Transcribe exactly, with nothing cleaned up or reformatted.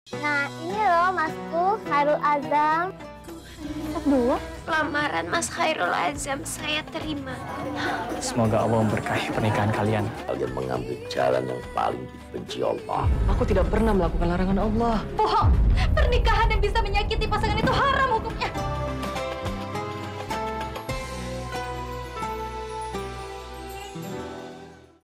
Nah, ini loh Masku, Khairul Azam. Dua. Lamaran Mas Khairul Azam saya terima. Semoga Allah memberkahi pernikahan kalian. Kalian mengambil jalan yang paling dibenci Allah. Aku tidak pernah melakukan larangan Allah. Bohong! Pernikahan yang bisa menyakiti pasangan itu haram hukumnya.